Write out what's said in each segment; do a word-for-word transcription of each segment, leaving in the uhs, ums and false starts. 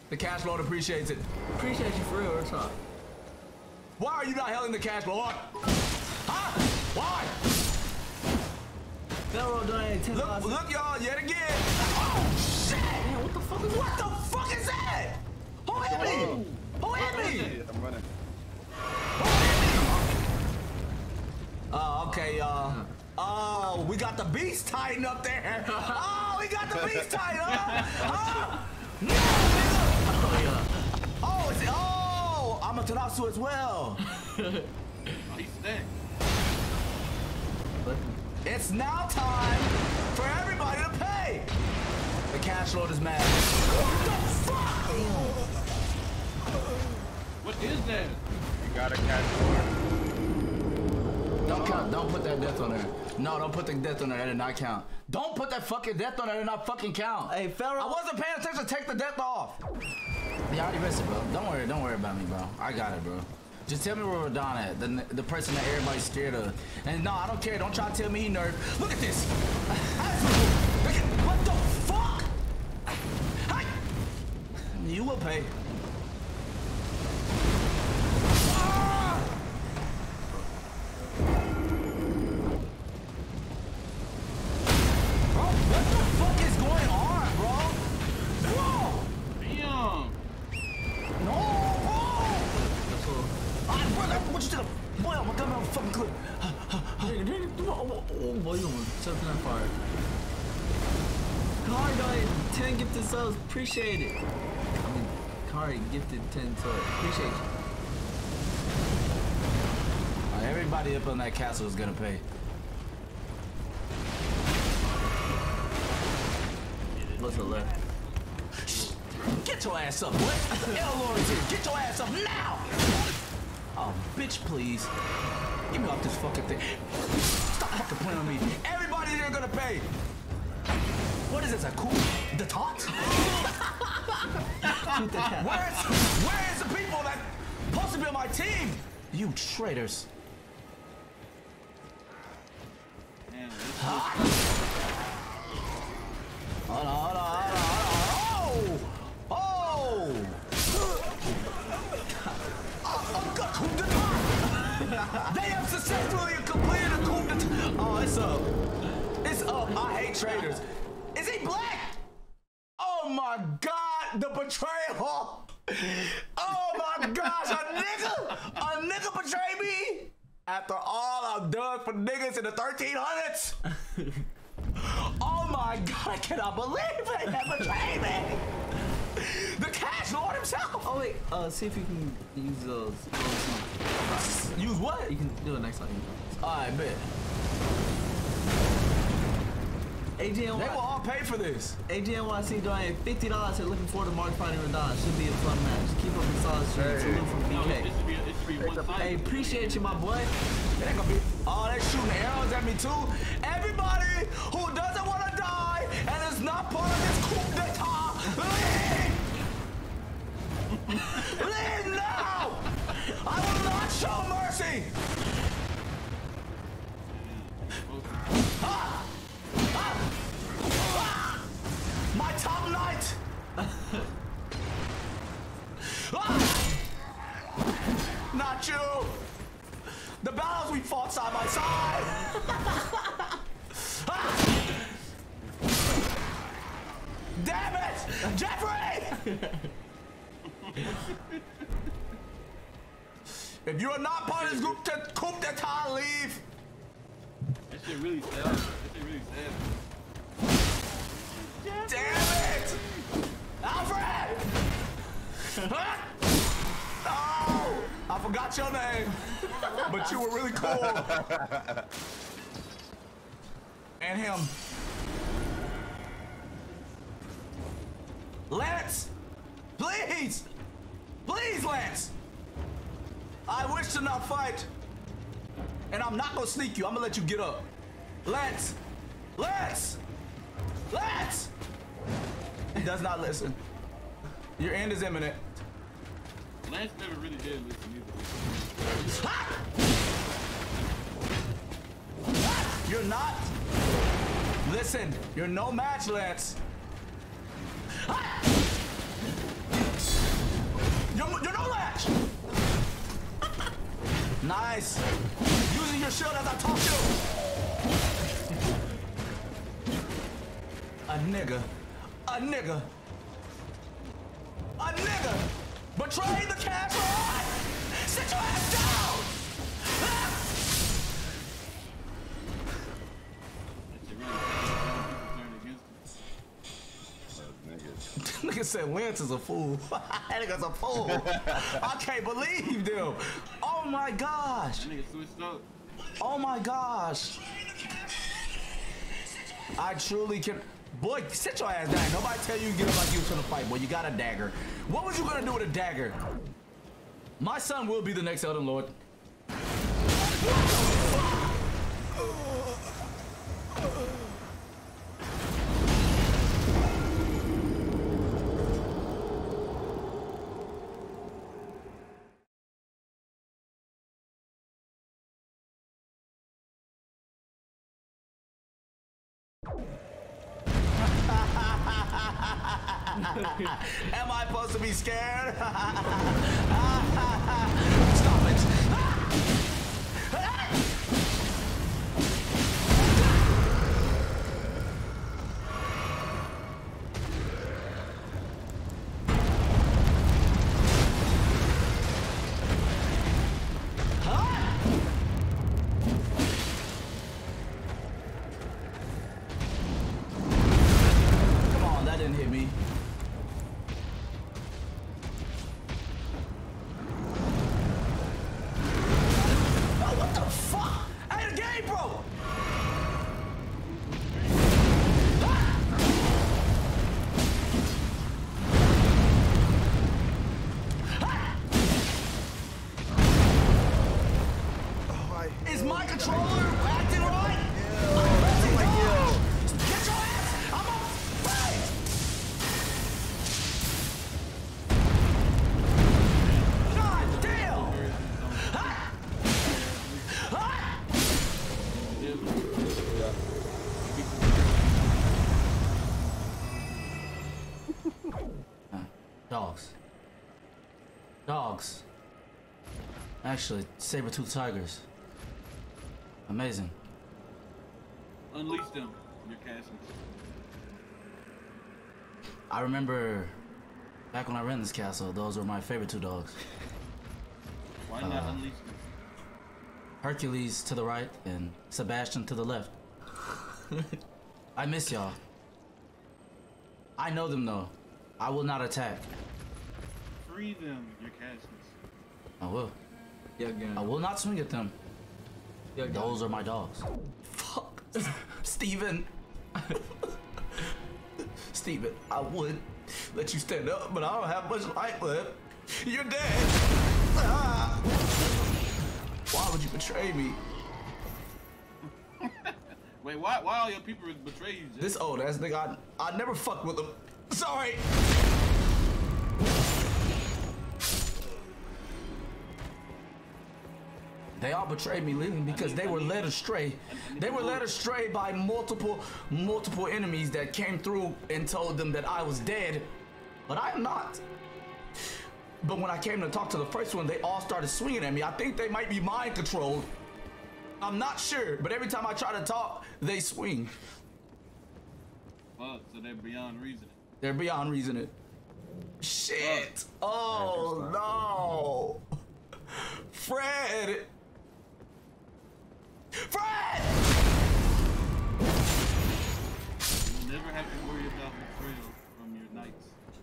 The cash lord appreciates it. Appreciate you for real. What's up? Why are you not hailing the cash lord? Huh? Why? Pharaoh donated ten Look, dollars. look, y'all, yet again. Oh shit! Man, what the fuck is What that? the fuck is that? Who hit me? Who hit me? I'm running. Oh, okay, y'all. Oh, we got the beast titan up there. Oh, we got the beast titan. Huh? Oh, no, nigga. Oh yeah. Oh, is it? Oh, I'm a Tanasu as well. Oh, he's dead. It's now time for everybody to pay. The cash lord is mad. What the fuck? What is that? You gotta catch more. Don't count. Don't put that death on there. No, don't put the death on there. That did not count. Don't put that fucking death on there. That did not fucking count. Hey, Pharaoh. I wasn't paying attention. Take the death off. Yeah, I already missed it, bro. Don't worry. Don't worry about me, bro. I got it, bro. Just tell me where Radon at. The, the person that everybody's scared of. And no, I don't care. Don't try to tell me he nerfed. Look at this. Look at, what the fuck? Hi. You will pay. Oh boy, you almost something on fire. Kari donated ten gifted subs. Appreciate it. I mean, Kari gifted ten subs. Appreciate you. Right, everybody up on that castle is gonna pay. What's the left? Get your ass up, boy. L Lord is here. Get your ass up now. Oh, bitch, please. Get me off this fucking thing. Stop fucking playing with me. Everybody here gonna pay. What is this, a coup d'etat? Where's, where's the people that supposed to be on my team? You traitors. Man, Ah. Hold on, hold on, hold on, hold on. Oh! Oh! A coup d'etat! They have successfully completed a coup d'etat. Oh, it's up. It's up. I hate traitors. Is he black? Oh my God, the betrayal. Oh my gosh, a nigga, a nigga betrayed me after all I've done for niggas in the thirteen hundreds. Oh my God, I cannot believe it. That betrayed me. The cash lord himself. Oh wait, uh, see if you can use those. Use what? You can do it next time. I bet. A G N Y. They will all pay for this. A G N Y C donated fifty dollars. Said looking forward to Mark fighting Radon. Should be a fun match. Keep up the solid streak. Hey. Salute from no, B K. it should be, it should be one Hey, sided. appreciate you, my boy. It ain't gonna be. Oh, they shooting arrows at me too. Everybody who doesn't want to die and is not part of this coup d'etat, leave! Leave now! I will not show mercy. Ah! Ah! Ah! My top knight. Ah! Not you. The battles we fought side by side. Ah! Damn it, Jeffrey! If you are not part of this group, to coup d'etat, leave. That shit really sad. That shit really sad. Damn it! Alfred! Huh? Oh! I forgot your name, but you were really cool. And him. Lance! Please! Please, Lance! I wish to not fight. And I'm not gonna sneak you. I'm gonna let you get up. Lance! Lance! Lance! He does not listen. Your end is imminent. Lance never really did listen either. Ha! Ha! You're not. Listen, you're no match, Lance. Ha! Nice. Using your shield as I talk to. A nigga. A nigga. A nigga. Betray the castle. Sit your ass down. Ah! Nigga said Lance is a fool. That nigga's a fool. I can't believe them. Oh my gosh. That nigga switched up. Oh my gosh. I truly can. Boy, sit your ass down. Nobody tell you to get up like you was gonna fight, boy. You got a dagger. What was you gonna do with a dagger? My son will be the next Elden Lord. Am I supposed to be scared? Stop it. Come on, that didn't hit me. Is my controller acting right? Yeah. I'm pressing like you. Get your ass! I'm on right! God damn! Ha! Ha! Dogs. Dogs. Actually, saber-toothed tigers. Amazing. Unleash them, your castles. I remember back when I ran this castle, those were my favorite two dogs. Why not Uh, unleash them? Hercules to the right and Sebastian to the left. I miss y'all. I know them though. I will not attack. Free them, your castles. I will. Yeah, again. I will not swing at them. Yeah, again. Those are my dogs. Fuck. Steven. Steven, I would let you stand up, but I don't have much life left. You're dead. Ah. Why would you betray me? Wait, why why all your people betray you, Jay? This old ass nigga, I, I never fucked with him. Sorry. They all betrayed me, Leland, because they were led astray. They were led astray by multiple, multiple enemies that came through and told them that I was dead, but I am not. But when I came to talk to the first one, they all started swinging at me. I think they might be mind controlled. I'm not sure, but every time I try to talk, they swing. Fuck, so they're beyond reasoning. They're beyond reasoning. Shit. Oh no. Fred. Fred! You'll never have to worry about betrayal from your knights.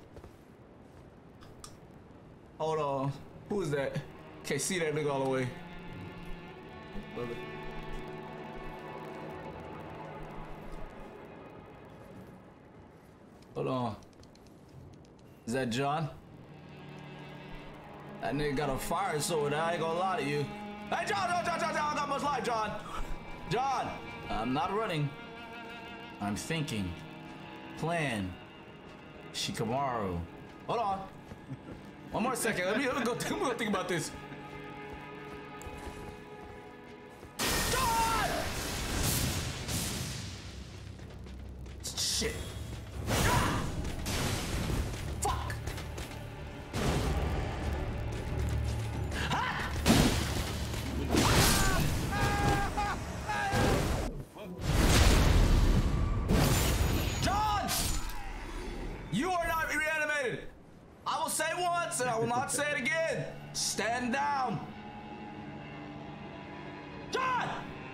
Hold on. Who is that? Can't see that nigga all the way. Love it. Hold on. Is that John? That nigga got a fire sword. I ain't gonna lie to you. Hey, John, John, John, John, John, I got much life, John. John, I'm not running. I'm thinking. Plan. Shikamaru. Hold on. One more second. Let me, let me, go, let me go think about this. John! Shit. Fuck. stand down. John!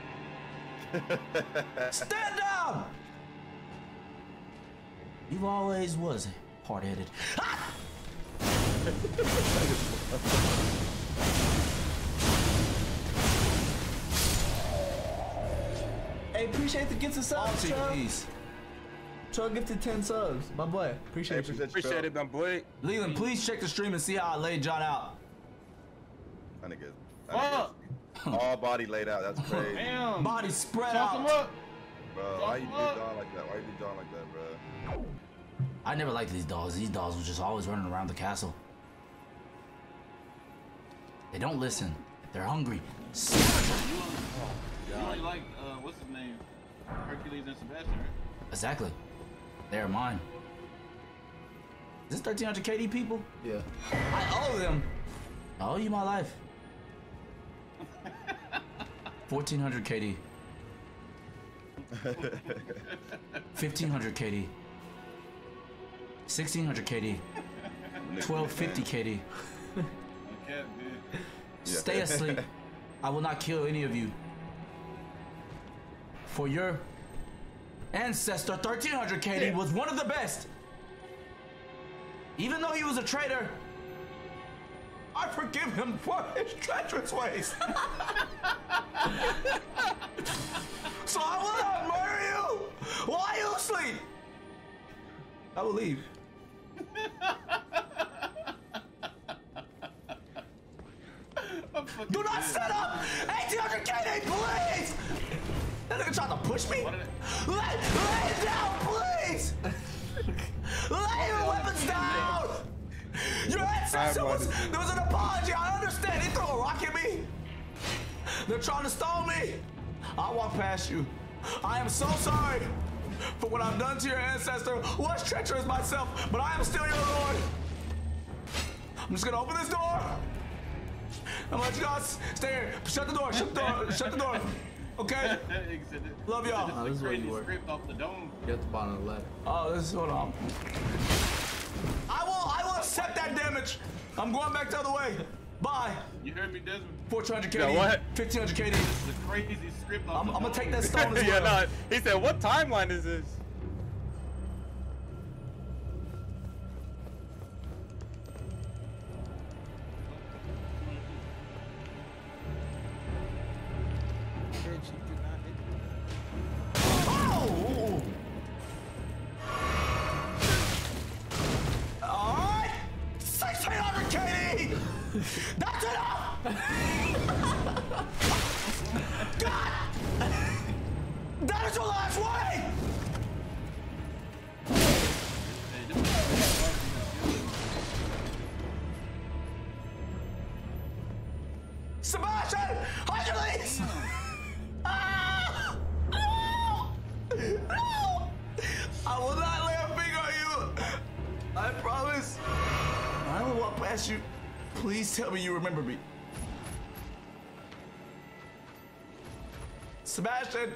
Stand down! You always was hard-headed. Ah! Hey, appreciate the gifted subs, Archie, Chuck. please. Chuck gifted ten subs. My boy, appreciate Hey, you. appreciate it, my boy. Leland, please check the stream and see how I laid John out. That nigga. Fuck! All body laid out. That's crazy. Damn! Body spread Chop him out. up! Bro, why you do John like that? Why you do John like that, bro? I never liked these dogs. These dogs were just always running around the castle. They don't listen. They're hungry. You only like, uh, what's his name? Hercules and Sebastian, right? Exactly. They are mine. Is this thirteen hundred K D people? Yeah. I owe them. I owe you my life. fourteen hundred K D. fifteen hundred K D. sixteen hundred K D. twelve fifty K D. The cat did. Stay asleep. I will not kill any of you. For your ancestor, thirteen hundred K D was one of the best. Even though he was a traitor, I forgive him for his treacherous ways. So I will not murder you while you sleep. I will leave. Do not stand up! eighteen hundred K D, please! That nigga trying to push me? Lay, lay it down, please! Lay your weapons down! Your ancestor was, there was an apology, I understand. They threw a rock at me. They're trying to stone me. I'll walk past you. I am so sorry for what I've done to your ancestor, who was treacherous myself, but I am still your lord. I'm just gonna open this door. I'm gonna let you guys stay here. Shut the door, shut the door, shut the door. Okay? Love y'all. Oh, this is where Crazy you work. script off the dome. You're at the bottom of the left. Oh, this is hold on. I will I will accept that damage. I'm going back the other way. Bye. You heard me, Desmond? fourteen hundred K D. Yeah, what? fifteen hundred K D. This is a crazy script off I'm, the I'm gonna dome. take that stone as yeah, well. no. He said, "What timeline is this?" Oh! Alright! sixteen hundred K D! That's enough! God! That is your last warning! Hey, this is- Sebastian! Hercules! Ah! No! No! I will not lay a finger on you! I promise. I will walk past you. Please tell me you remember me. Sebastian!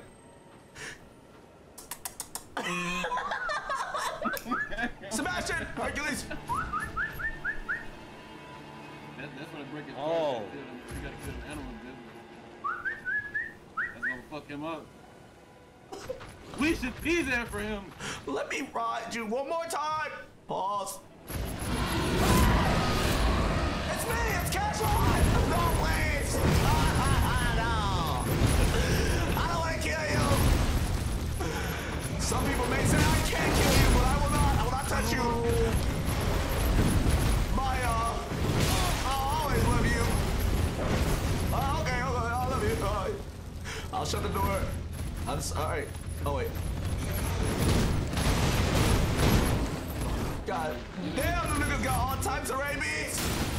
Sebastian! Hercules! That, that's when it break his Oh. heart. You gotta kill an animal, Desmond. That's gonna fuck him up. We should be there for him. Let me ride you one more time. Pause. It's me, it's Cashline! No, please! No! I don't want to kill you! Some people may say I can't kill you, but I will not. I will not touch you. Bye, y'all. I'll always love you. Oh, okay, okay, I love you. All right. I'll shut the door. I'm sorry. Oh, wait. God damn, them niggas got all types of rabies.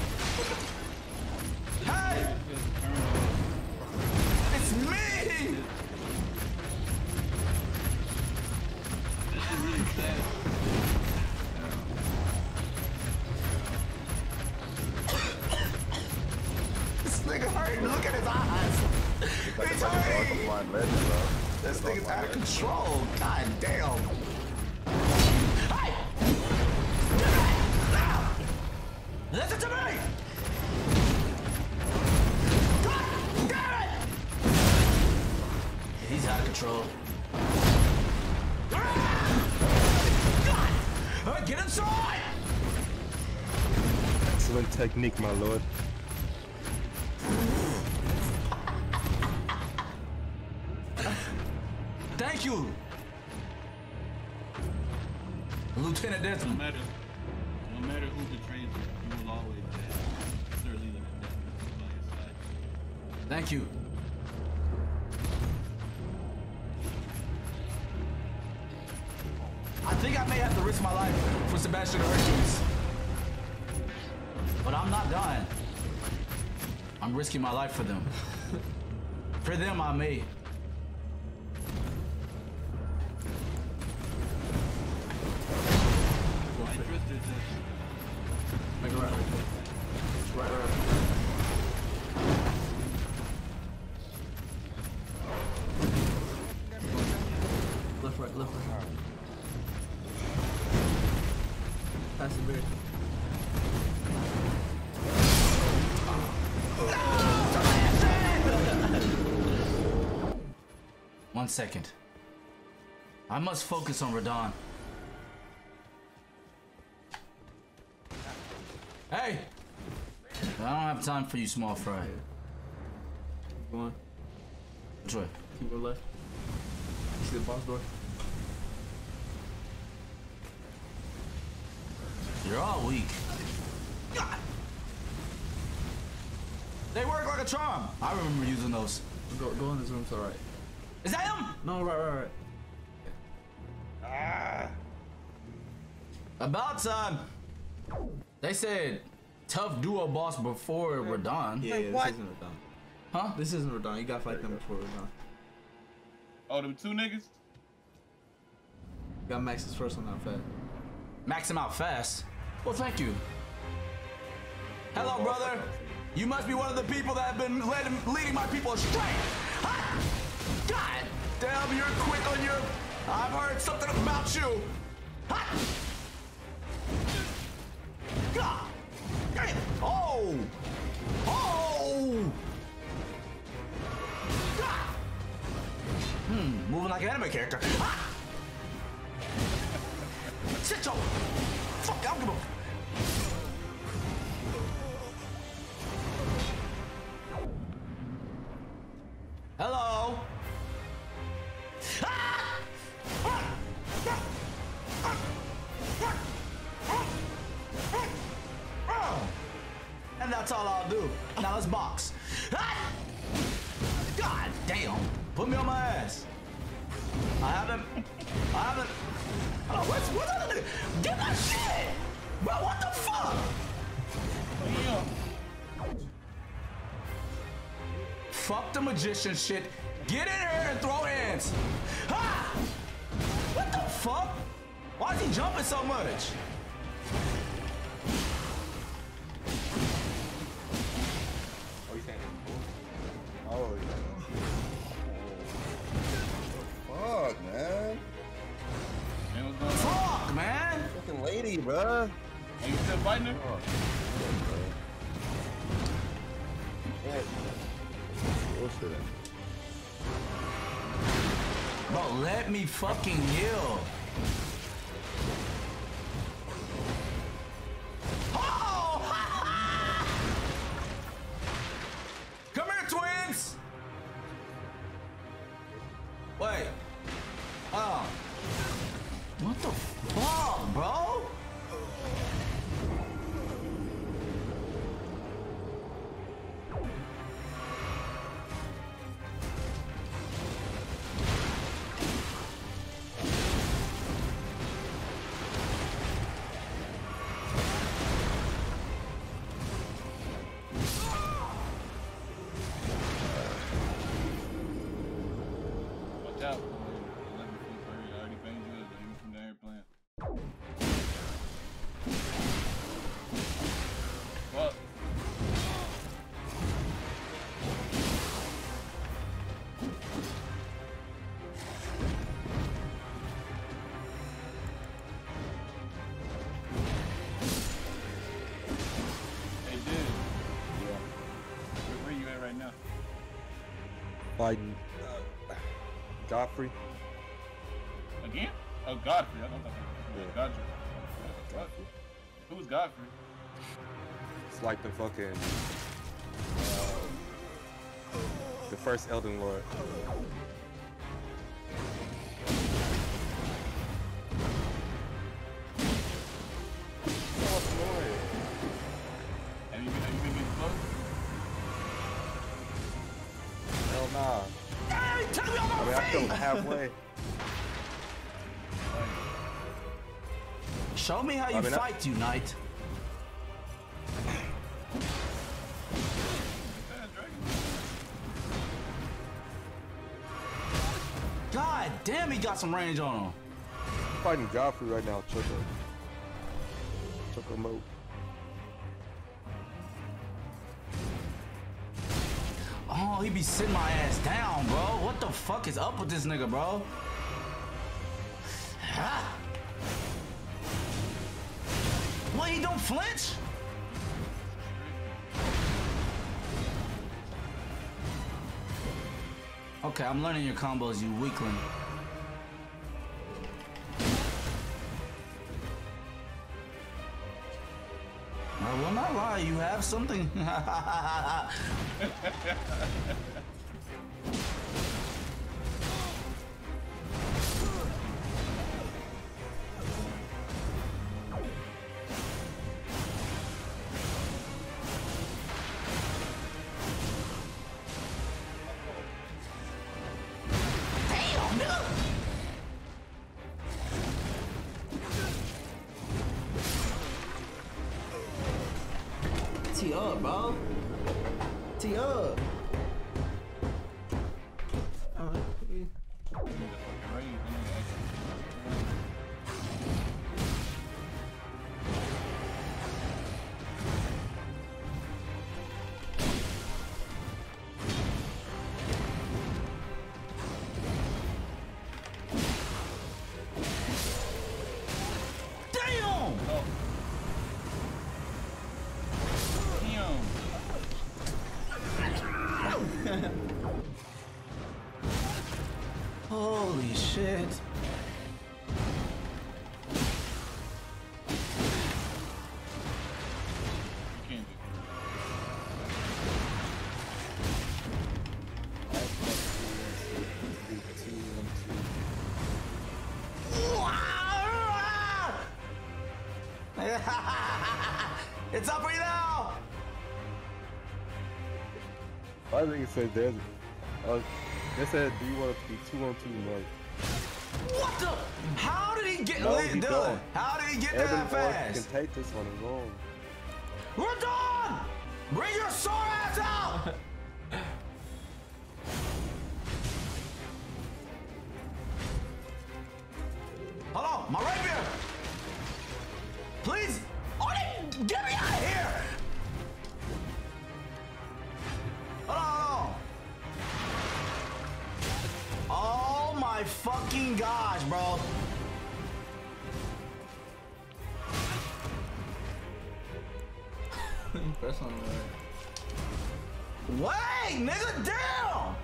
Hey! It's me! This is really sad. This nigga hurt. Look at his eyes. Like He's a fucking dog hurting. from Blind Legend, bro. This Dog nigga's from out of Legend. control. God damn. Hey! Listen to me! troll. God! Uh, get inside! Excellent technique, my lord. Thank you, Lieutenant No Desmond. matter, no matter who betrays you, you will always have Sir Leland and Desmond by his side. Thank you. I think I may have to risk my life for Sebastian or Hercules. But I'm not dying. I'm risking my life for them. For them, I may. I trust your judgment. Make a right. Right, right. Left, right, left, right. Pass the beard. One second. I must focus on Radon. Hey! I don't have time for you, small fry. Keep going. Which way? Keep going left. You see the box door? You're all weak. God. They work like a charm. I remember using those. Go, go in this room to the right. Is that him? No, right, right, right. Ah. About time. They said tough duo boss before Radon. Yeah, yeah, what? this isn't Radon. Huh? This isn't Radon. You gotta fight them before Radon. Oh, them two niggas? You got Max's first one out fast. Max him out fast. Well, thank you. Hello, brother. You must be one of the people that have been leading, leading my people astray. Ah! God damn, you're quick on your... I've heard something about you. Ah! God. Damn. Oh. Oh. God. Hmm, moving like an anime character. Ah! Sit your... Fuck, I don't give a... Hello? Ah! And that's all I'll do. Now let's box. Ah! God damn. Put me on my ass. I haven't... I haven't... Oh, what's... What's other nigga? Get my shit! Bro, what the fuck? Fuck the magician shit. Get in here and throw hands. Ha! What the fuck? Why is he jumping so much? Oh, yeah. Fuck, man. Man, what's going on? Fuck, man. Fucking lady, bruh. Are you still fighting her? Oh, yeah, bullshit. Bro, let me fucking heal. Oh! Come here, twins. Wait. Oh. What the fuck, bro? Watch out. Let me feel sorry. I already paid you. Let me from the airplane. Fuck. Hey, dude. Yeah. Where, where you at right now? Biden. Godfrey. Again? Oh, Godfrey. I don't know. Yeah. Godfrey. Godfrey. Who's Godfrey? It's like the fucking um, the first Elden Lord. What's annoying? Have you been, have you been getting close? Hell nah. Hey, take me on I my mean, I killed him feet! halfway. Show me how you I mean, I- fight, you knight. God damn, he got some range on him. I'm fighting Godfrey right now, Choco. Choco Mo. Oh, he be sitting my ass down, bro. What the fuck is up with this nigga, bro? Ah. What, he don't flinch? Okay, I'm learning your combos, you weakling. I will not lie, you have something. Damn, nigga! Tee up, bro. Tee up. Alright. Damn! Holy shit. It's up for you now! I think it said there's. Uh, they said, do you want it to be two on two? Like, What the? How did he get No, lit, he Dylan? don't. How did he get there Elden that Lord fast? can take this one alone. We're done! Bring your sore ass out! Hold on, my rapier! Please! Arnie, get me out of here! Hold on, hold on. Oh my fucking gosh, bro. Press on the Wait, nigga, down!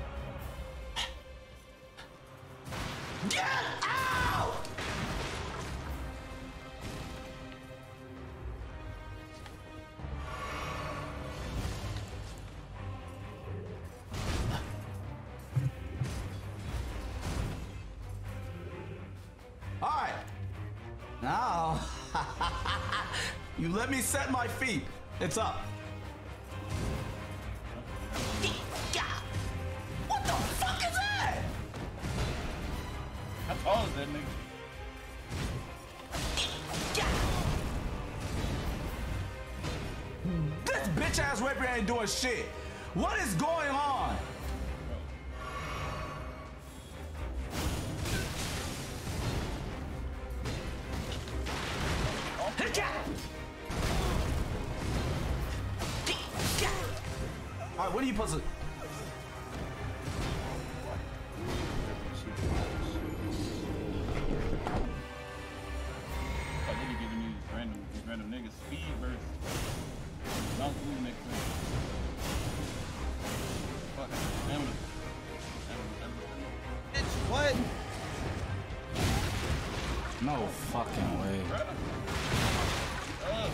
Get out! All right. Now, you let me set my feet. It's up. What the fuck is that? How tall is that nigga? This bitch ass rapier ain't doing shit. What is going on? All right, what are you supposed to? I really giving these random, these random niggas speed versus bounce move next thing. Fuck, stamina. Stamina, stamina, stamina. What? No fucking way. Uh.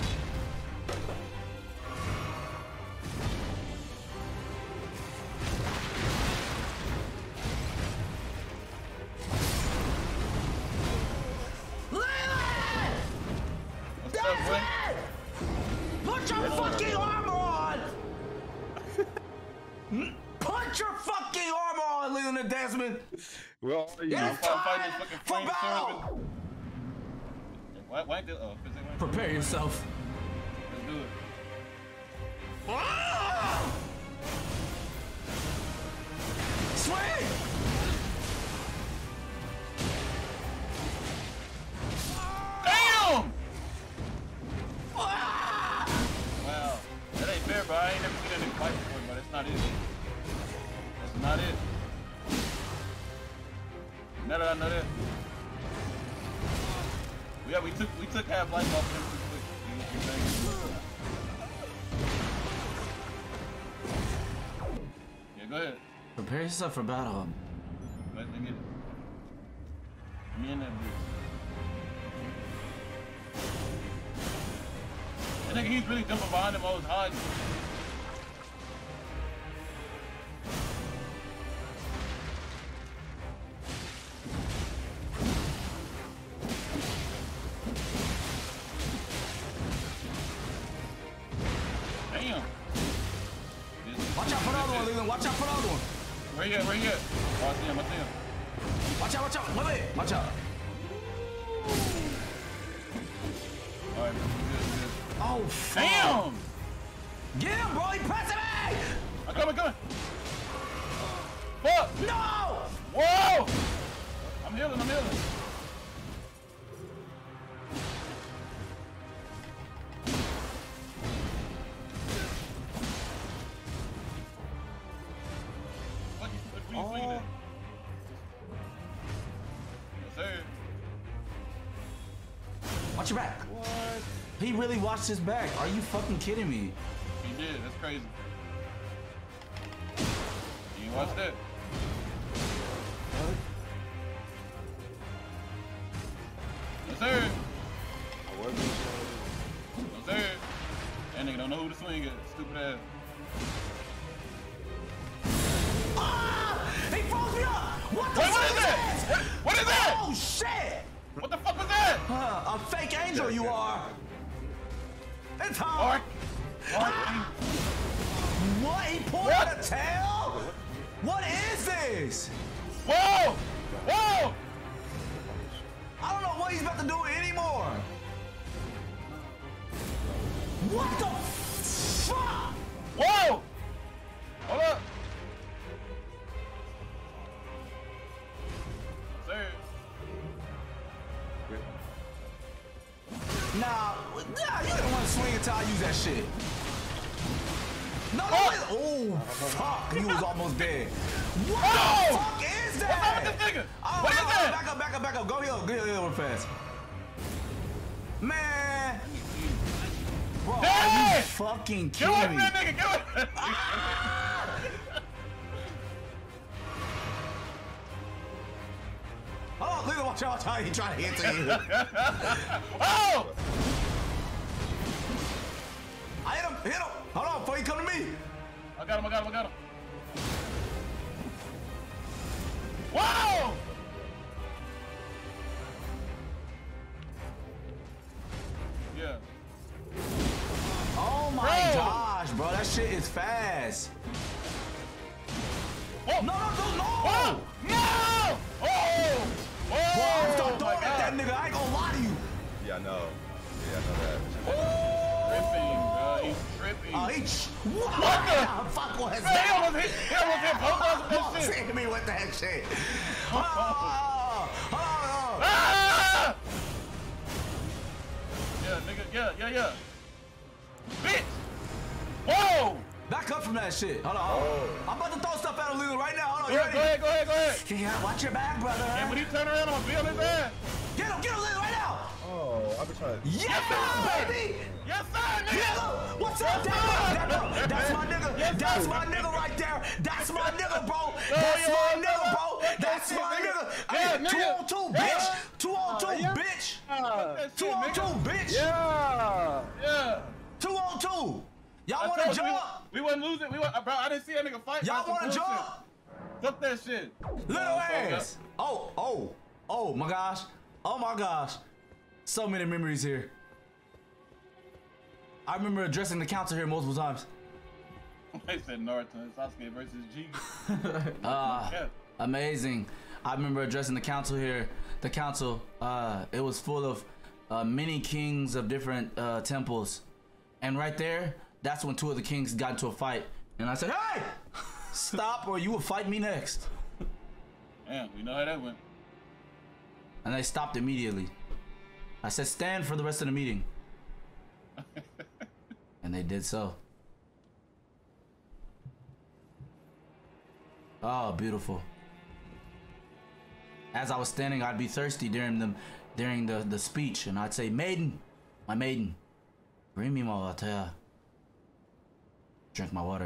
What's up, boy? Put your fucking armor on! Put your fucking armor on, Leland Desmond! Well, you It's I'm fighting time this fucking for flame battle! swordsman. Why, why ain't this? Oh, because they went. Prepare yourself. Let's do it. Ah! Swing! Damn! Ah! Wow, that ain't fair, bro. I ain't never seen that nigga fight before, but that's not it. That's not it. Now that I know that. Yeah, we took we took half life off him too quick. You know what I'm saying? Yeah, go ahead. Prepare yourself for battle. Let me get it. Me and that bitch. I think he's really jumping behind him. I was hiding. Damn. Watch out for the other one, Leland. Watch out for the other one. Where you at? Where you at? Oh, I see him. I see him. Watch out, watch out. Wait, wait. Watch out. All right, good, good. Oh, fuck. Damn! Get him, bro. He pressing me! I'm coming, coming. Fuck! No! Whoa! I'm healing, I'm healing. What you, what you swinging at? Yes, sir. Watch your back. What? He really watched his back. Are you fucking kidding me? He did, that's crazy. You ain't watch that? Yes, sir. Yes, sir. That nigga don't know who to swing at. Stupid ass. Ah! He froze me up! What the Wait, fuck what is that? What, what is that? Oh, shit! What the fuck was that? Uh, a fake angel you are! It's Mark. hard! Mark. What? He pulled What? out a tail? What is this? Whoa! Whoa! I don't know what he's about to do anymore. What the fuck? Whoa! Hold up. Sir. Nah, nah, you didn't want to swing until I use that shit. No, no, Oh! wait. Oh, fuck. He was almost dead. What Oh! the fuck is that? What's up with this nigga? Oh, What is no, that? Back up, back up, back up. Go heal, go heal, heal real fast. Man. Bro, are Hey! you fucking Get away kidding from me? that nigga! Get away! Hold on, look at watch out, watch out. He trying to hit to you. Oh! I hit him, hit him. Hold on, before you come to me. I got him, I got him, I got him. Whoa! Yeah. Oh my Bro. gosh, bro, that shit is fast. Whoa! No, no, no, no! Whoa! No! Oh! Oh! Bro, I'm start my throwing at God. that nigga. I ain't gonna lie to you. Yeah, I know. Yeah, I know that. Tripping, bro. He's tripping. Oh, he. Ch- what? What the? fuck was He that? almost hit, he almost hit both of us with Oh, that shit. see me with that shit. Oh, oh, oh. Ah! Yeah, nigga, yeah, yeah, yeah. Bitch! Whoa! Back up from that shit. Hold on. Hold on. I'm about to throw stuff at Lulu right now. Hold on. Go You ahead, ready? go ahead, go ahead, go ahead. Yeah, watch your back, brother. And when he turn around, I'm gonna be on his ass. Get him, get him, Lulu, right now. Oh, I've been trying to. Yeah, baby. Yes, sir, nigga. Nigga, what's up, that, that, that, that's my nigga. That's my nigga right there. That's my nigga, bro. That's my nigga, bro. That's That's shit, my nigga. nigga. Yeah, Hey, nigga. two on two, Yeah. bitch. Two on two, yeah. bitch. Yeah. That Two shit, on nigga. two, bitch. Yeah. Yeah. Two on two. Y'all I want to told you we- jump? We wasn't losing. We wa- bro, I didn't see that nigga fight. Y'all That's some want to bullshit. jump? Fuck that shit. Little Oh, fuck ass. Oh, oh, oh my gosh. Oh my gosh. So many memories here. I remember addressing the council here multiple times. They said Naruto and Sasuke versus G. Uh, Yeah. Amazing. I remember addressing the council here. The council, uh, it was full of uh, many kings of different uh, temples. And right there, that's when two of the kings got into a fight. And I said, hey, stop or you will fight me next. Yeah, we know how that went. And they stopped immediately. I said, stand for the rest of the meeting. And they did so. Oh, beautiful. As I was standing, I'd be thirsty during the during the, the speech, and I'd say, maiden, my maiden, bring me my water. Drink my water.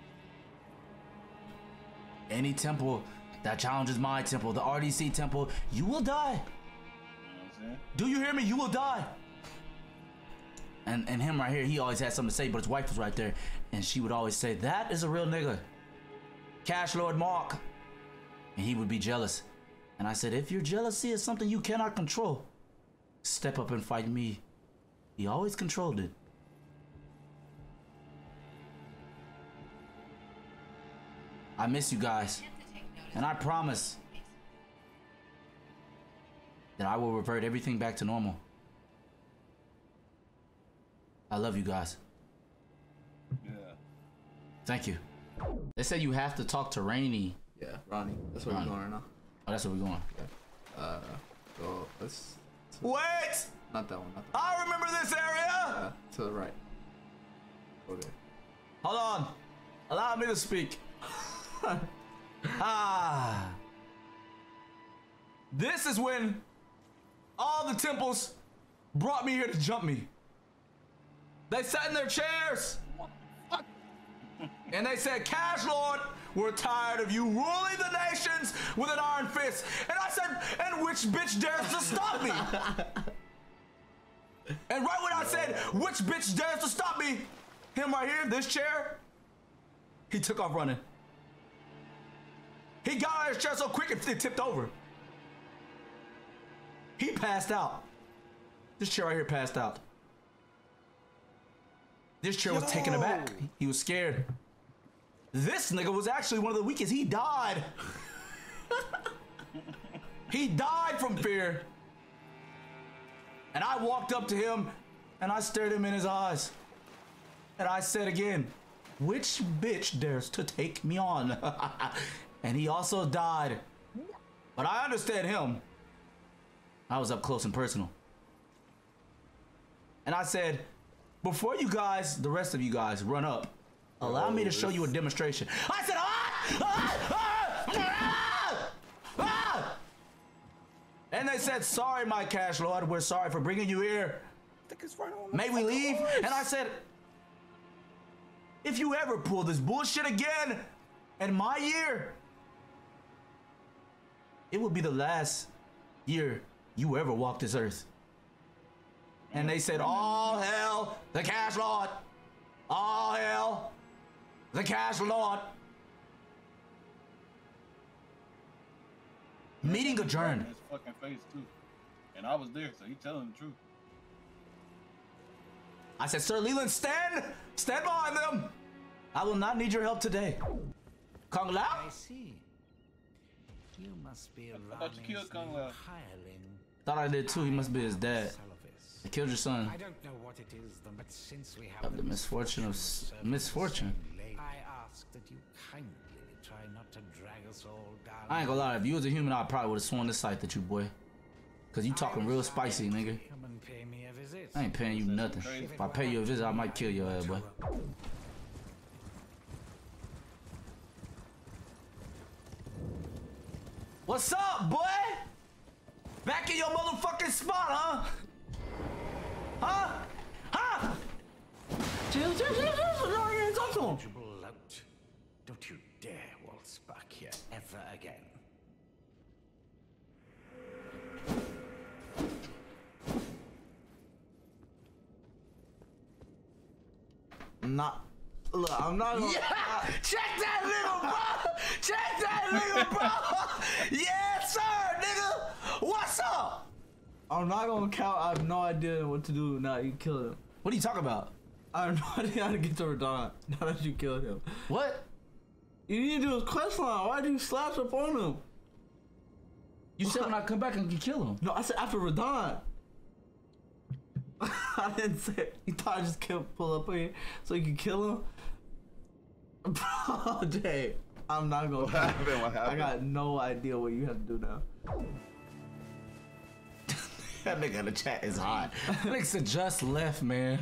Any temple that challenges my temple, the R D C temple, you will die. You know what I'm saying? Do you hear me? You will die. And and him right here, he always had something to say, but his wife was right there, and she would always say, that is a real nigga. Cash Lord Mark. And he would be jealous. And I said, if your jealousy is something you cannot control, step up and fight me. He always controlled it. I miss you guys. And I promise that I will revert everything back to normal. I love you guys. Yeah. Thank you. They said you have to talk to Rainy. Yeah, Ronnie. That's where Ronnie. we're going right now. Oh, that's where we're going. Uh, go. Let's. Wait! Not that one. Not that I remember this area! one. Uh, to the right. Okay. Hold on. Allow me to speak. Ah. This is when all the temples brought me here to jump me. They sat in their chairs. And they said, Cash Lord, we're tired of you ruling the nations with an iron fist. And I said, and which bitch dares to stop me? And right when I said, which bitch dares to stop me? Him right here, this chair, he took off running. He got out of his chair so quick it tipped over. He passed out. This chair right here passed out. This chair was taken aback. He was scared. This nigga was actually one of the weakest. He died. He died from fear. And I walked up to him and I stared him in his eyes. And I said again, which bitch dares to take me on? And he also died. But I understand him. I was up close and personal. And I said, before you guys, the rest of you guys, run up, allow me to show you a demonstration. I said, ah! Ah! Ah! Ah! Ah! And they said, sorry, my Cash Lord, we're sorry for bringing you here. May we leave? And I said, if you ever pull this bullshit again in my year, it will be the last year you ever walk this earth. And they said, all hell, the Cash Lord. All hell, the Cash Lord. Meeting adjourned. In his fucking face too. And I was there, so he telling the truth. I said, Sir Leland, stand, stand behind them. I will not need your help today. Kung Lao? I see. You must be I thought you killed Kung Lao. hireling. Thought I did too. He must be his dad. Salavis. He killed your son. I don't know what it is, but since we have Of the misfortune of s- service misfortune. late, I ask that you kindly try not to drag us all down. I ain't gonna lie. If you was a human, I probably would have sworn this sight at you, boy. Cause you talking real spicy, nigga. Come and pay me a visit. I ain't paying you nothing. If I pay you a visit, I might kill your ass, boy. What's up, boy? Back in your motherfucking spot, huh? Huh? Huh? Chill, chill, chill, chill. No, you ain't talk to him. Eligible lout. Don't you dare waltz back here ever again. I'm not. Look, I'm not gonna. Yeah! Check that nigga, bro! Check that nigga, bro! Yes, sir, nigga! What's up? I'm not gonna count. I have no idea what to do now you kill him. What are you talking about? I have no idea how to get to Radon now that you killed him. What? You need to do his quest line. Why do you slash up on him? You said when I come back and you kill him. No, I said after Radon. I didn't say. You thought I just kept pull up here so you could kill him? Bro, Jay, I'm not gonna. What happened? What happened? I got no idea what you have to do now. That nigga in the chat is hot. That nigga said just left, man.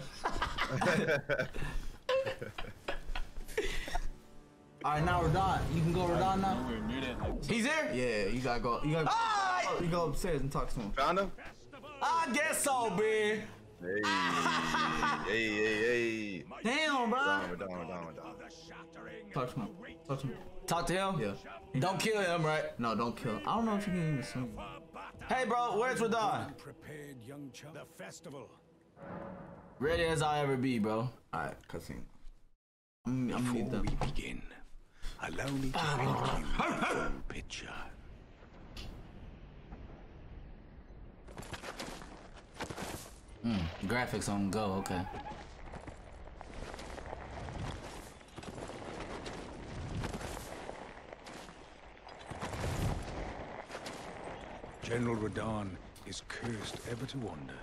Alright, now Radon. You can go Radon now? Nowhere near that nigga. He's here? Yeah, you gotta go. You gotta, Ah! you go upstairs and talk to him. Found him? I guess so, man. Hey, hey, hey, hey. Damn, bro. Down, we're down, we're down, we're down. Talk to him. Talk to him. Talk to him? Yeah. Don't kill him, right? No, don't kill him. I don't know if you can even swing. Hey, bro, where's Radon? Prepared, young chum. The festival. Ready as I'll ever be, bro. Alright, cutscene. I'm, I'm gonna need Before them. we begin, allow me to paint you the full picture. Mm, graphics on go, okay. General Radon is cursed ever to wander.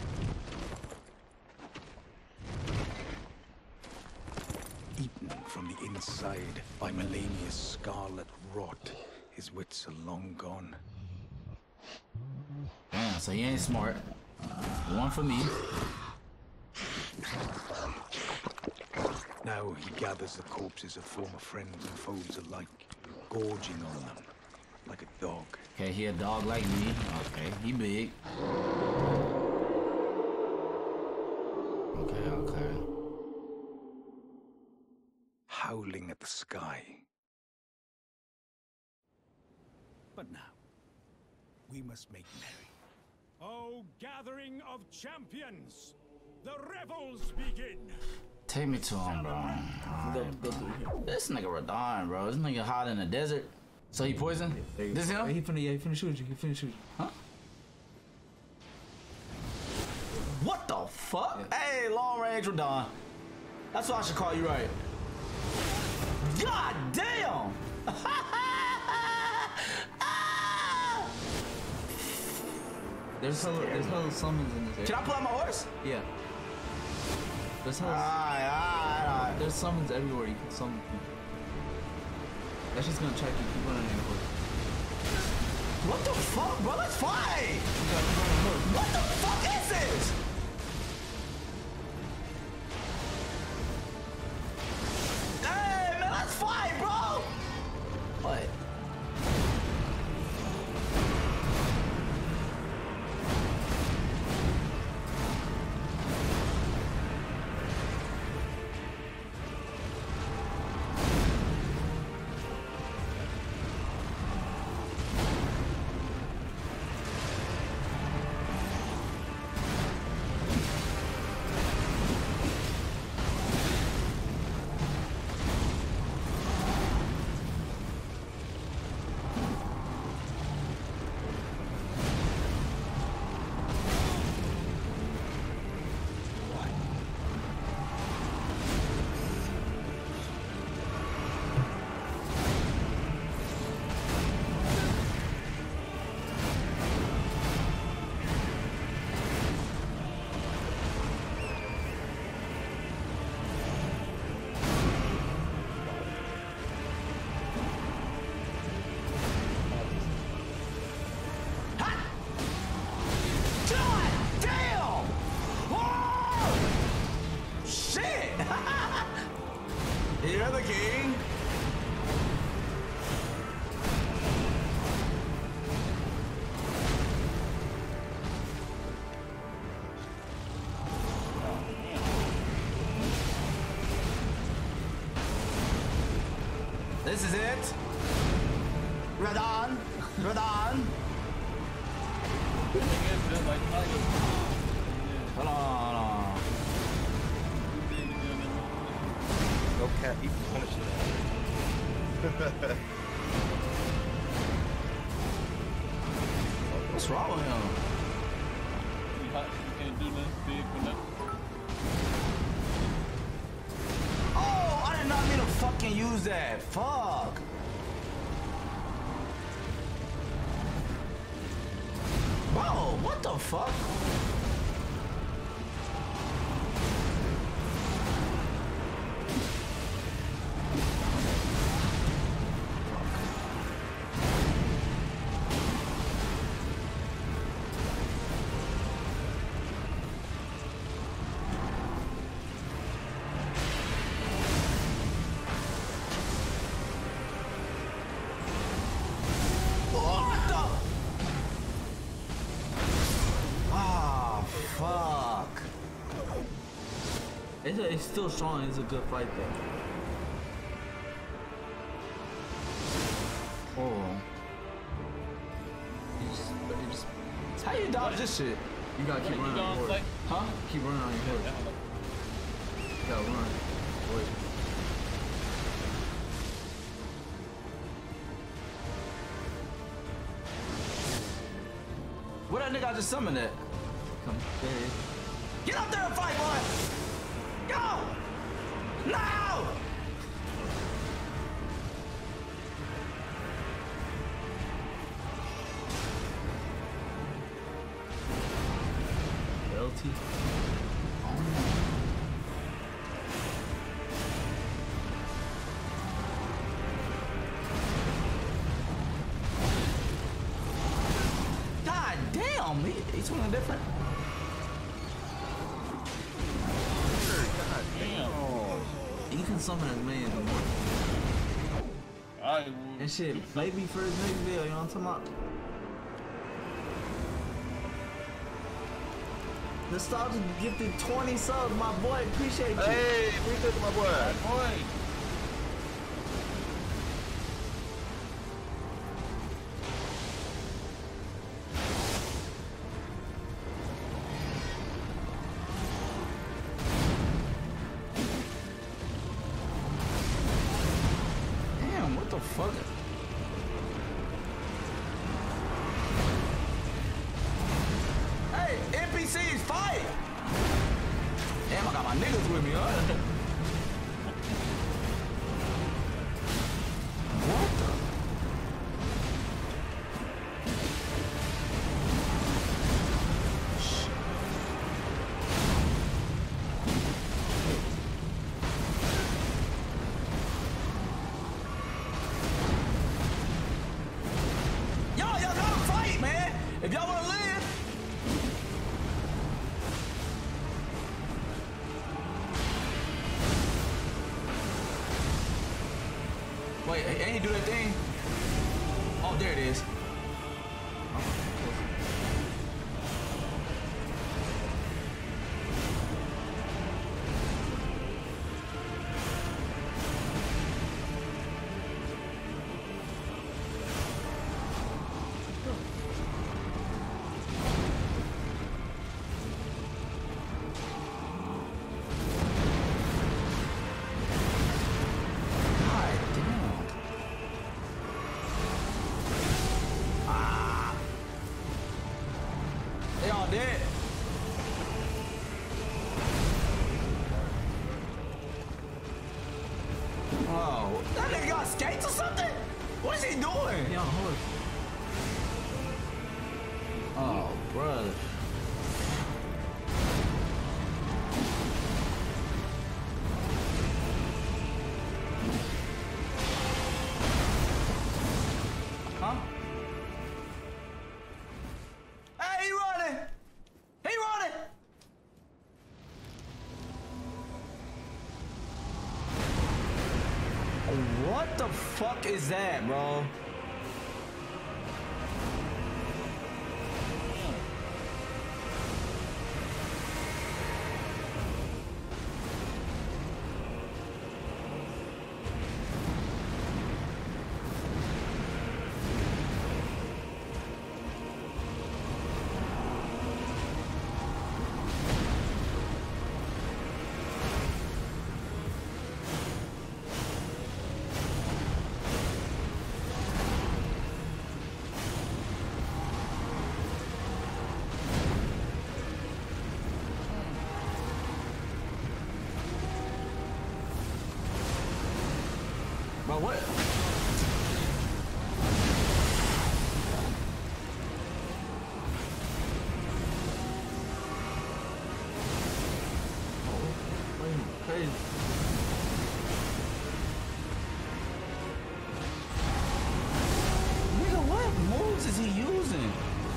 Eaten from the inside by Melania's scarlet rot, his wits are long gone. Damn, so he ain't smart. One for me. Now he gathers the corpses of former friends and foes alike, gorging on them like a dog. Okay, he a dog like me. Okay, he big. Okay, okay. Howling at the sky. But now, we must make merry. Oh, gathering of champions! The revels begin! Take me to him, bro. Alright, bro. This nigga Radon, bro. This nigga hot in the desert. So he poisoned? There you This go. him? He finna, yeah, he finna shoot you. He finna shoot you. Huh? What the fuck? Hey, long range Radon. That's what I should call you, right? God damn! There's hella, there's hella summons in this area. Can I pull out my horse? Yeah. There's hella, Alright, alright, alright. there's summons everywhere you can summon people. That's just gonna check you. Keep running your horse. What the fuck, bro? Let's fight! You gotta keep running your horse. What the fuck is this? Hey, man, let's fight, bro! What? You're the king. This is it. Radon. Radon. Hold on, hold on. No cat, he punishing that. What's wrong with him? He hot, he can't do nothing big for nothing. Oh, I did not mean to fucking use that. Fuck. Bro, what the fuck? What the? Ah, fuck. It's, a, it's still strong. It's a good fight though. Oh. You just, you just, How you dodge this shit? you gotta keep You running know on what your I'm horse. saying? Huh? Keep running on your horse. You gotta run. Wait. Where that nigga I just summoned at? Come, there it is. Get up there and fight, boy! Go! No! L T. God damn, he, he's swinging different. Damn. You can summon as many as you want. I will And do shit, something. maybe for his next video, you know what I'm talking about? Nostalgia gifted twenty subs, my boy. Appreciate you. Hey, appreciate my boy. Boy. Damn, what the fuck? Hey, N P Cs, fight! Damn, I got my niggas with me, huh? What the? Y'all, y'all gotta fight, man! If y'all wanna live! Wait, ain't he do that thing? Oh, there it is. God damn. Ah. They all dead. Oh, that nigga got skates or something? What is he doing? He on a horse. Oh, brother. Huh? Hey, he running! He running! What the fuck is that, bro? Bro, what? Oh, wait, crazy. Nigga, what moves is he using?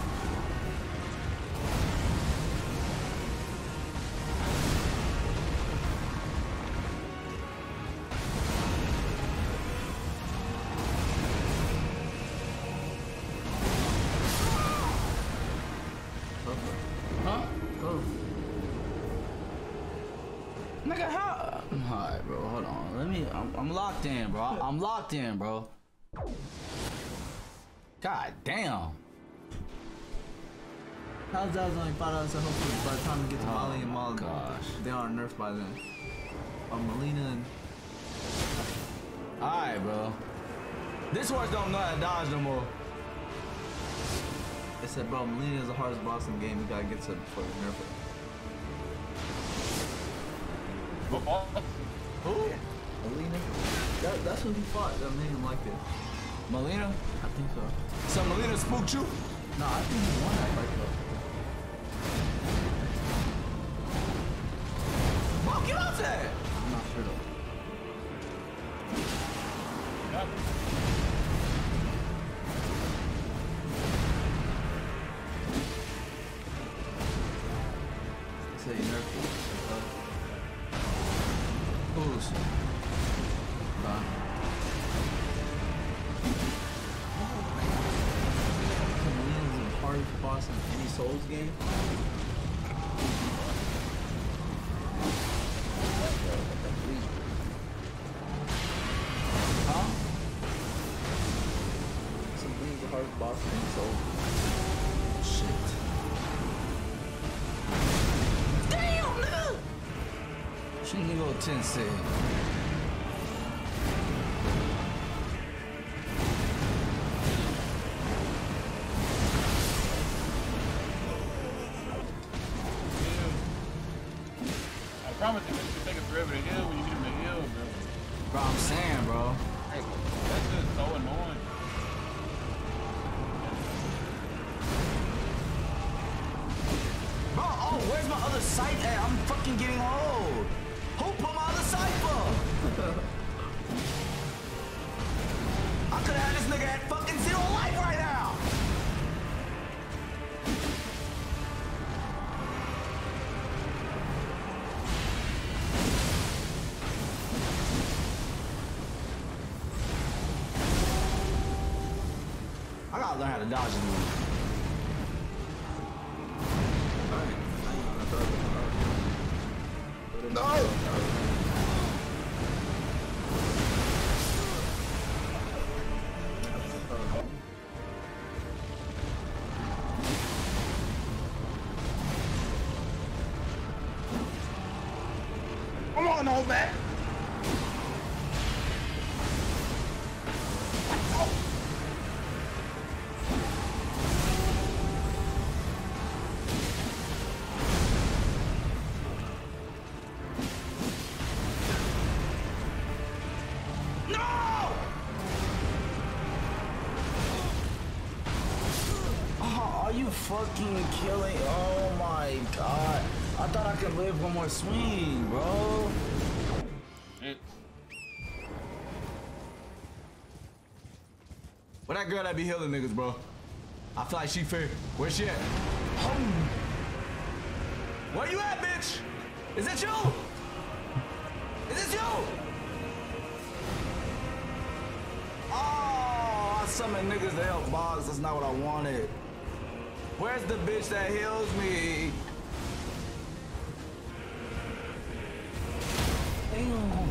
Huh? Oh. Nigga, how? Alright, bro, hold on. Let me. I'm, I'm locked in, bro. I'm locked in, bro. God damn. How's that only five dollars? So hopefully by the time we get to Molly and Molly, gosh. they aren't nerfed by then. Um, Melina and Alright, bro. This horse don't know how to dodge no more. they said, bro, Melina is the hardest boss in the game. You gotta get to it before you nerf it. Football? Who? Melina? That, that's what he fought. That made him like it. Melina? I think so. So Melina spooked you? No, I think he won that fight though. Bro, get off that! I'm not sure though. Yep. They say he nerfed it. Who's? Uh, Melina's the hardest boss in any Souls game. Huh? So Melina's the hardest boss in any Souls game. Shit. Damn, nigga! Shingo Tensei. I promise you, it's gonna take us forever to heal when you get him to heal, bro. Bro, I'm saying, bro. That's just so annoying. Bro, oh, where's my other sight at? I'm fucking getting old. Who put my other sight for? I could have had this nigga at fucking zero life right now. I gotta learn how to dodge this move. No! Come on, old man! Are you fucking killing? Oh my god. I thought I could live one more swing, bro. Shit. Where that girl that be healing niggas, bro? I feel like she fair. Where she at? Home. Where you at, bitch? Is it you? Is it you? Oh, I summoned niggas to help box. That's not what I wanted. Where's the bitch that heals me? Damn.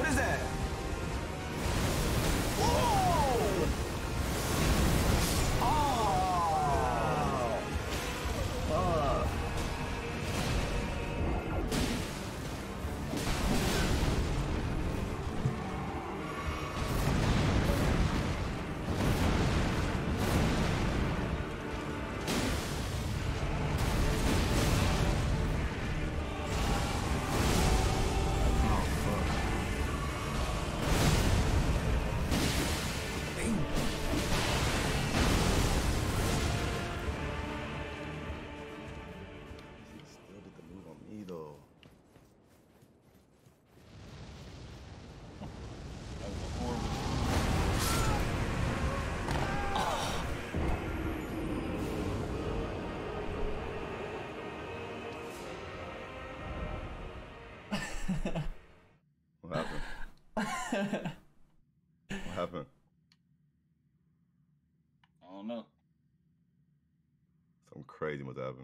What is that? Whoa! Oh! Fuck. Still did the move on me though. That was a horrible. What happened? What happened? I don't know. Something crazy must happen.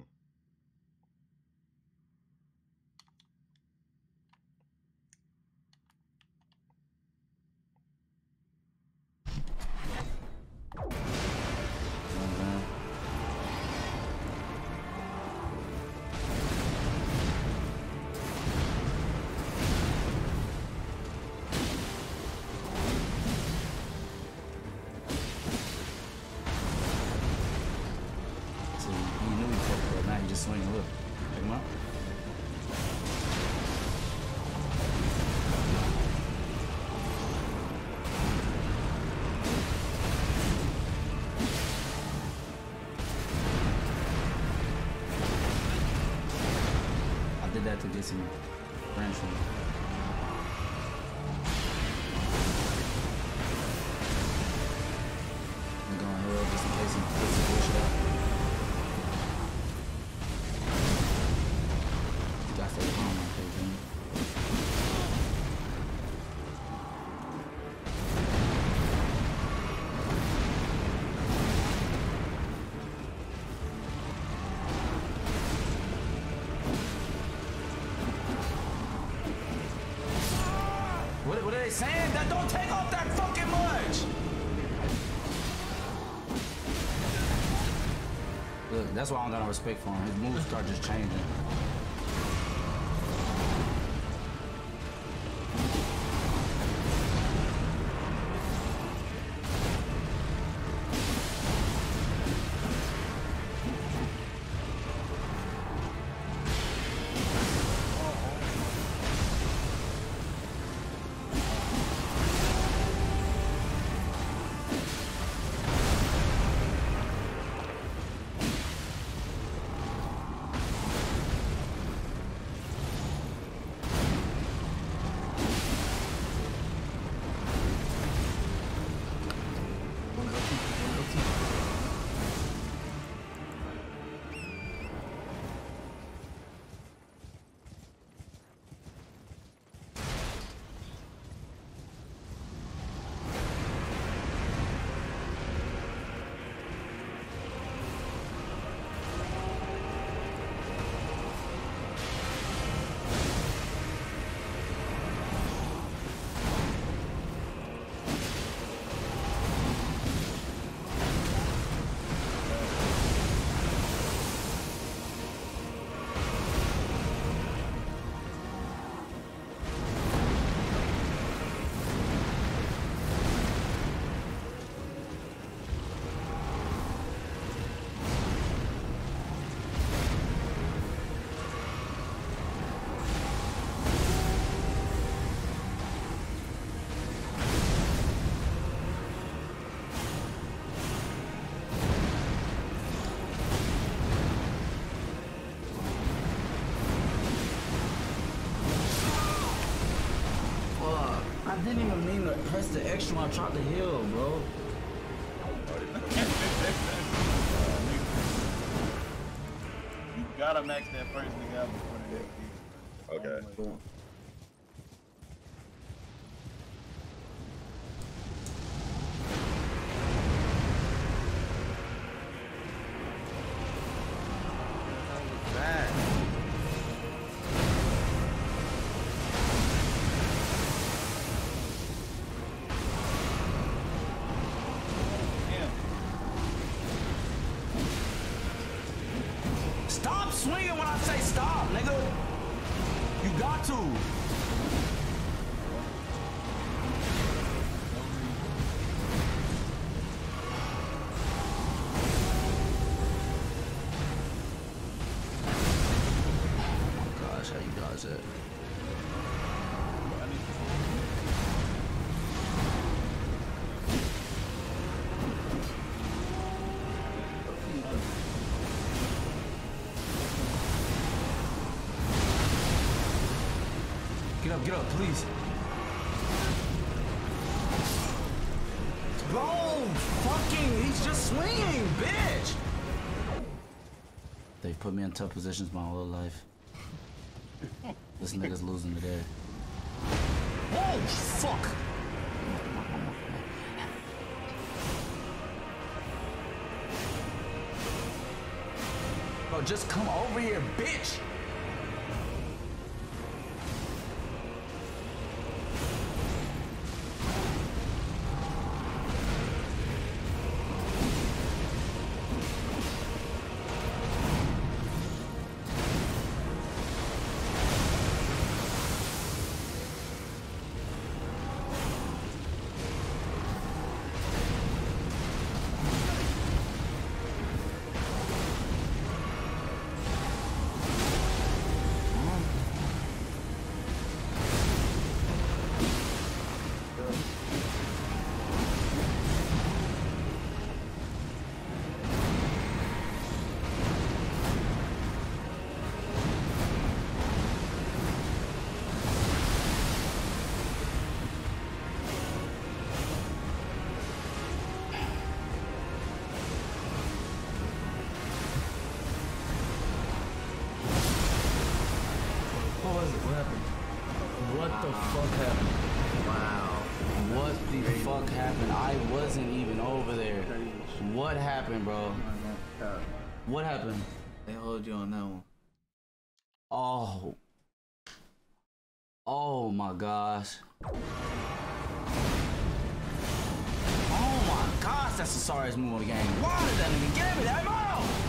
So you knew he fucked up. Now you just swing. Look, check him out. I did that to get some branch from him. I'm going ahead just in case he puts some bullshit out. You got that palm right there, Jimmy. What, what are they saying? That don't take off that fucking much! Look, that's why I don't got no respect for him. His moves start just changing. I didn't even mean to press the extra when I tried to heal, bro. You gotta max that first nigga out before the next Okay. Cool. swinging when I say stop, nigga. You got to. Gosh, how you dodge that? Get up, get up, please. Bro, fucking, he's just swinging, bitch. They've put me in tough positions my whole life. This nigga's losing today. Oh, fuck. Bro, just come over here, bitch. What the fuck happened? Wow. What the fuck happened? I wasn't even over there. What happened, bro? What happened? They hold you on that one. Oh. Oh my gosh. Oh my gosh, that's the sorriest move on the game. Why did that nigga give me that move?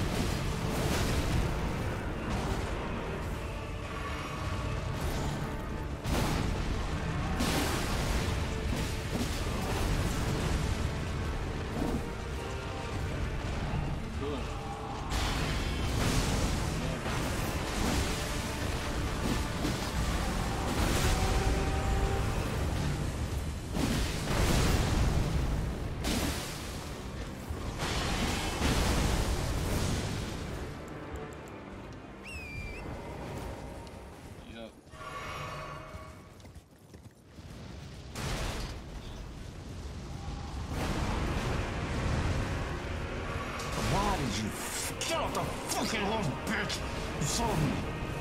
Why did you get off the fucking horse, bitch? You saw me.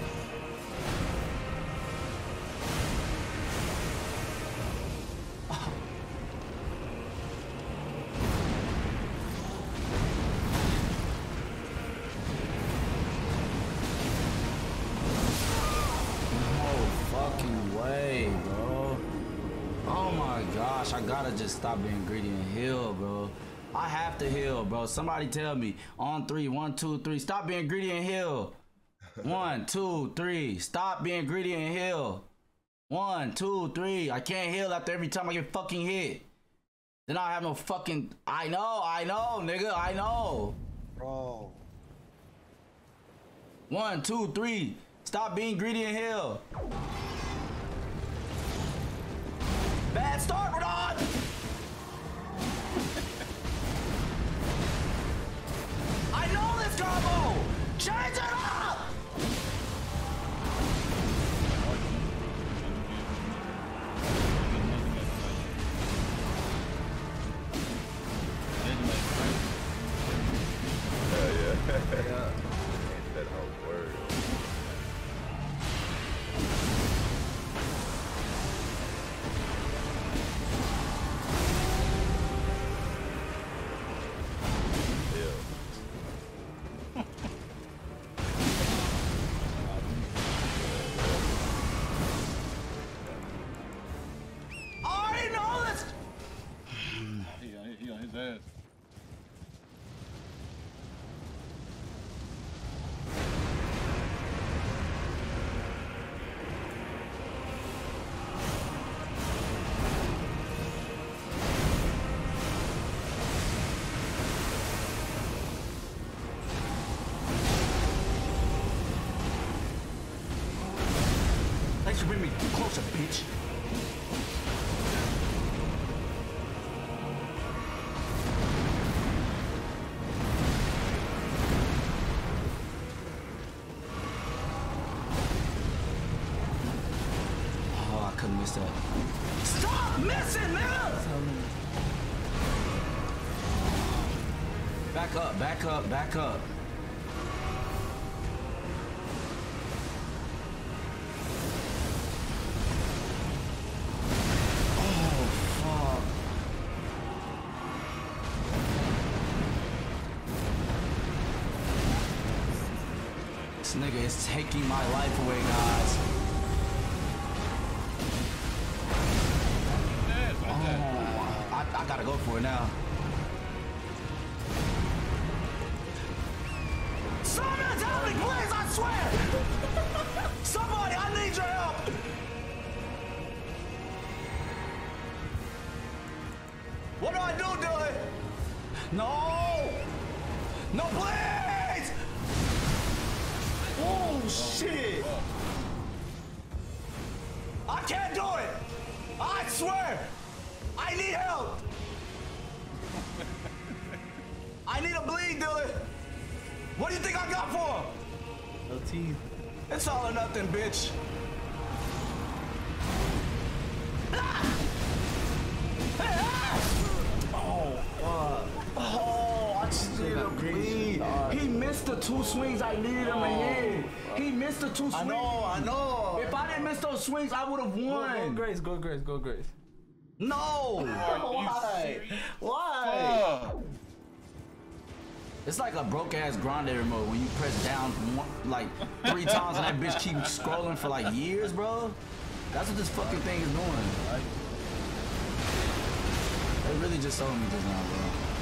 No fucking way, bro. Oh my gosh, I gotta just stop being greedy and heal, bro. I have to heal, bro. Somebody tell me. On three, one, two, three. Stop being greedy and heal. One, two, three. Stop being greedy and heal. One, two, three. I can't heal after every time I get fucking hit. Then I have no fucking... I know, I know, nigga. I know. Bro. One, two, three. Stop being greedy and heal. Bad start, Radon. I know this combo! Change it up! Yeah, yeah. Yeah. That whole word. Ass. chance to bring me closer, bitch. Oh, I couldn't miss that. Stop missing, nigga! Back up, back up, back up. This nigga is taking my life away, guys. Oh, I, I gotta go for it now. Summon Atomic, please, I swear! Somebody, I need your help! What do I do, Dylan? No! No, please! Oh, shit! I can't do it! I swear! I need help! I need a bleed, Dylan! What do you think I got for him? No teeth. It's all or nothing, bitch. Ah! Hey, ah! Oh, fuck. Oh, I just need a bleed. He missed the two swings I needed him to hit. He missed the two swings. I know, I know. If I didn't miss those swings, I would have Go, won. go Grace, go Grace, go Grace. No. Why? Why? Oh. It's like a broke ass grande remote when you press down one, like three times and that bitch keeps scrolling for like years, bro. That's what this fucking thing is doing. They really just sold me just now, bro.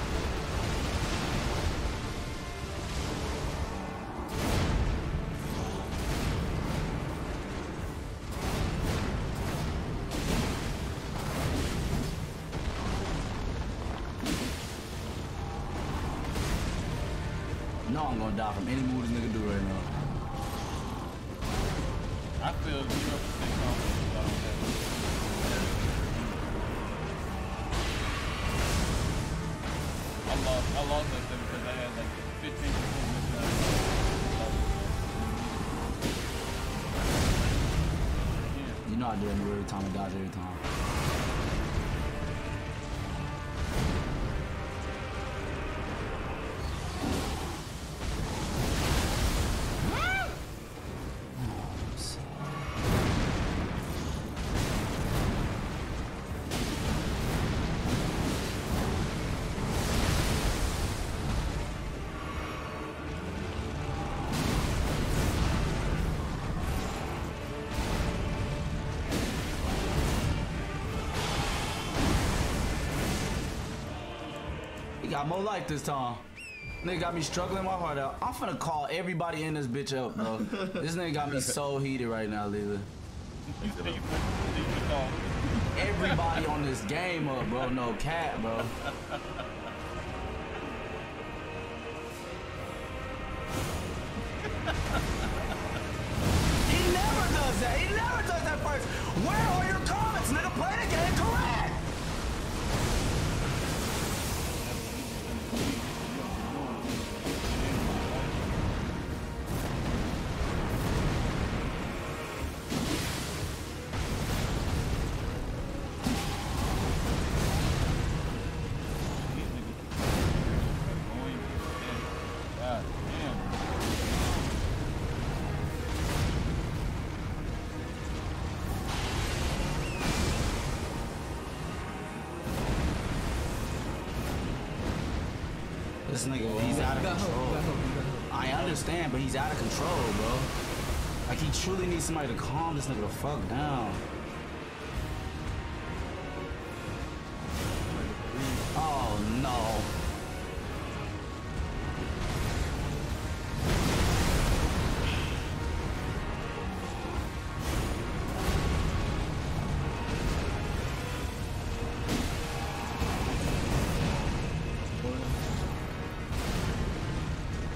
No, I'm gonna die from any move this nigga do right now. I feel zero percent confident about that. I lost, I lost that thing because I had like fifteen percent mismatch. You know I do it every time, I dodge every time. He got more life this time. Nigga got me struggling my heart out. I'm finna call everybody in this bitch up, bro. This nigga got me so heated right now, Leela. Everybody on this game up, bro. No cat, bro. He never does that. He never does that first. Where are your comments, nigga? Play the game correct. This nigga, he's out of control. I understand, but he's out of control, bro. Like, he truly needs somebody to calm this nigga the fuck down. Oh, no.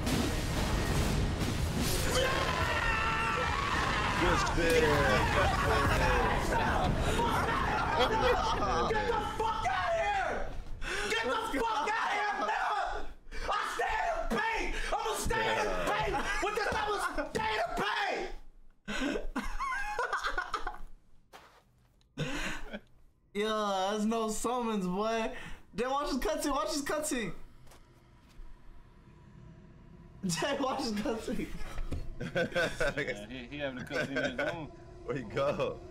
Good spin. no summons, boy. Then watch his cutscene. Watch his cutscene. Jay, watch his cutscene. Yeah, he, he having a cutscene of his own. Where you go?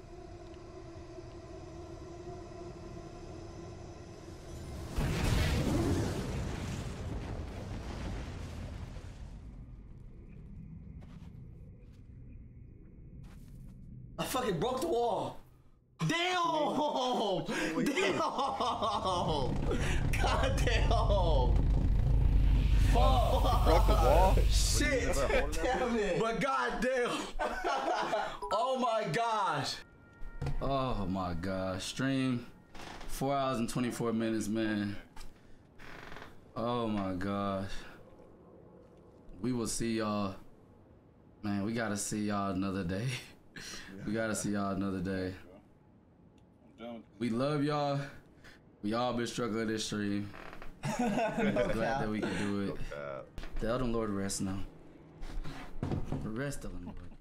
I fucking broke the wall. Damn! Damn! God damn! Fuck! Broke the wall? Shit! Damn it! But god damn! Oh my gosh! Oh my gosh! Stream four hours and twenty-four minutes, man. Oh my gosh! We will see y'all. Man, we gotta see y'all another day. We gotta see y'all another day. We love y'all. We all been struggling this stream. Glad that we can do it. Tell them Lord rest now. Rest of them, Lord.